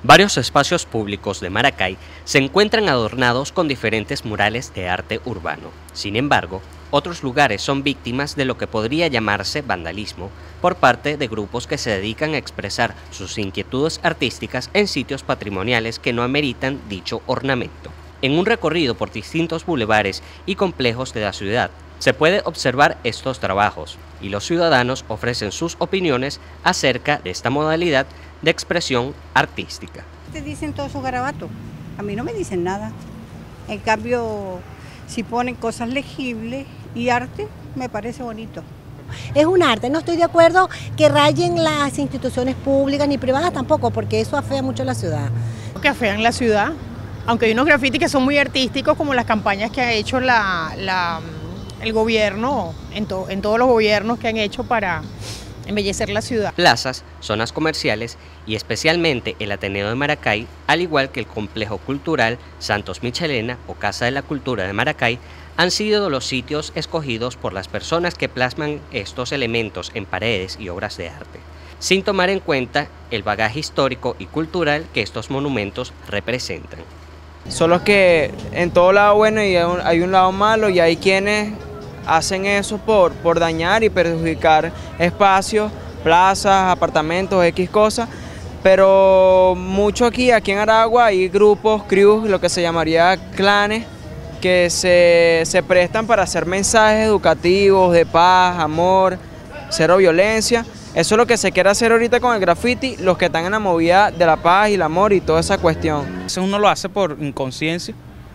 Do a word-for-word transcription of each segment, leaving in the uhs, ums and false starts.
Varios espacios públicos de Maracay se encuentran adornados con diferentes murales de arte urbano. Sin embargo, otros lugares son víctimas de lo que podría llamarse vandalismo por parte de grupos que se dedican a expresar sus inquietudes artísticas en sitios patrimoniales que no ameritan dicho ornamento. En un recorrido por distintos bulevares y complejos de la ciudad, se puede observar estos trabajos y los ciudadanos ofrecen sus opiniones acerca de esta modalidad de expresión artística. Te dicen todo su garabato, a mí no me dicen nada. En cambio, si ponen cosas legibles y arte, me parece bonito. Es un arte, no estoy de acuerdo que rayen las instituciones públicas ni privadas tampoco, porque eso afea mucho la ciudad. Que afean la ciudad, aunque hay unos grafitis que son muy artísticos, como las campañas que ha hecho la, la, el gobierno, en, to, en todos los gobiernos que han hecho para embellecer la ciudad. Plazas, zonas comerciales y especialmente el Ateneo de Maracay, al igual que el complejo cultural Santos Michelena o Casa de la Cultura de Maracay, han sido los sitios escogidos por las personas que plasman estos elementos en paredes y obras de arte, sin tomar en cuenta el bagaje histórico y cultural que estos monumentos representan. Solo que en todo lado bueno y hay un lado malo, y hay quienes hacen eso por, por dañar y perjudicar espacios, plazas, apartamentos, X cosas, pero mucho aquí, aquí en Aragua hay grupos, crews, lo que se llamaría clanes, que se, se prestan para hacer mensajes educativos de paz, amor, cero violencia. Eso es lo que se quiere hacer ahorita con el graffiti, los que están en la movida de la paz y el amor y toda esa cuestión. Eso uno lo hace por inconsciencia,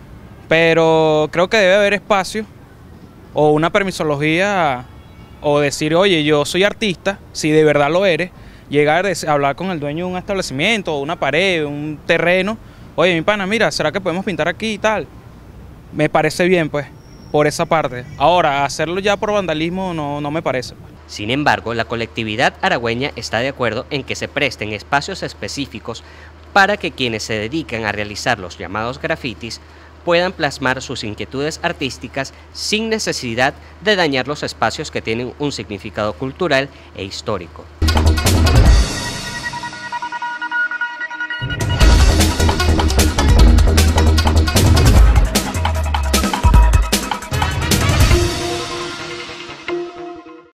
pero creo que debe haber espacio o una permisología, o decir, oye, yo soy artista, si de verdad lo eres, llegar a hablar con el dueño de un establecimiento, una pared, un terreno, oye, mi pana, mira, ¿será que podemos pintar aquí y tal? Me parece bien, pues, por esa parte. Ahora, hacerlo ya por vandalismo no, no me parece. Sin embargo, la colectividad aragüeña está de acuerdo en que se presten espacios específicos para que quienes se dedican a realizar los llamados grafitis puedan plasmar sus inquietudes artísticas sin necesidad de dañar los espacios que tienen un significado cultural e histórico.